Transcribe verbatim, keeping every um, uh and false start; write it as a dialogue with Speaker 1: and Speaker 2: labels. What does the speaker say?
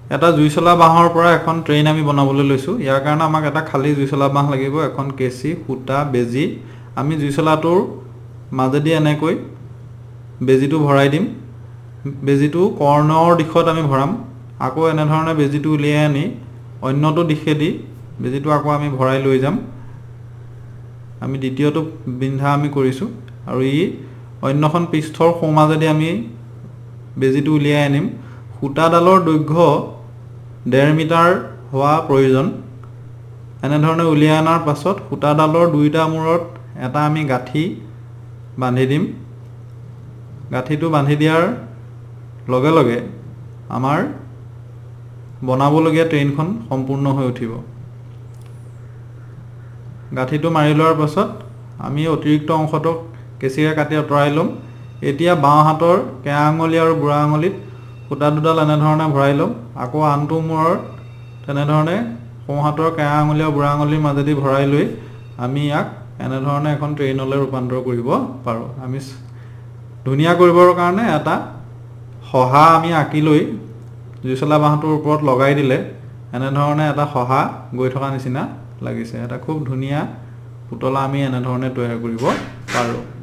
Speaker 1: এটা জুইচলা বাঁহৰ পৰা এখন ট্ৰেইন আমি বনাবলৈ লৈছো ইয়াৰ কাৰণে আমাক এটা খালি জুইচলা বাঁহ লাগিব এখন কেচি ফুটা বেজি আমি জুইচলাটোৰ মাজেদি এনেকৈ বেজিটো ভৰাই দিম বেজিটো কৰ্ণৰ দিশত আমি ভৰাম আকৌ এনে ধৰণে বেজিটো উলিয়াই আনি অন্যটো দিশেদি বেজিটো আকৌ আমি ভৰাই লৈ যাম আমি দ্বিতীয়টো বিন্ধা আমি কৰিছো আৰু ই অন্যখন পৃষ্ঠৰ সোমাজেদি আমি বেজিটো উলিয়াই আনিম ফুটাডালৰ দৈৰ্ঘ্য ডেৰ মিটাৰ হোৱা প্ৰয়োজন এনে ধৰণে উলিয়াই অনাৰ পাছত ফুটাডালৰ দুইটা মূৰত এটা আমি গাঁঠি বান্ধি দিম গাঁঠিটো বান্ধি দিয়াৰ লগে লগে আমাৰ বনাবলগীয়া ট্ৰেইনখন সম্পূৰ্ণ হৈ উঠিব গাঁঠিটো মাৰি লোৱাৰ পাছত আমি অতিৰিক্ত অংশটোক কেঁচিৰে কাটি আঁতৰাই ল'ম এতিয়া বাওঁ হাতৰ কেঁচা আঙুলি আৰু বুঢ়া আঙুলিত ফুটা দুডাল এনে ধৰণে ভৰাই ল'ম আকৌ আনটো মূৰত তেনে ধৰণে সোঁ হাতৰ কেঁচা আঙুলি আৰু বুঢ়া আঙুলিৰ মাজেদি ভৰাই লৈ আমি ইয়াক এনে ধৰণে এখন ট্ৰেইনলৈ ৰূপান্তৰ কৰিব পাৰো আমি ধুনীয়া কৰিবৰ কাৰণে এটা সহা আমি আঁকি লৈ জুইচলা বাঁহটোৰ ওপৰত লগাই দিলে এনে ধৰণে এটা সহা গৈ থকা নিচিনা লাগিছে এটা খুব ধুনীয়া পুতলা আমি এনে ধৰণে তৈয়াৰ কৰিব পাৰো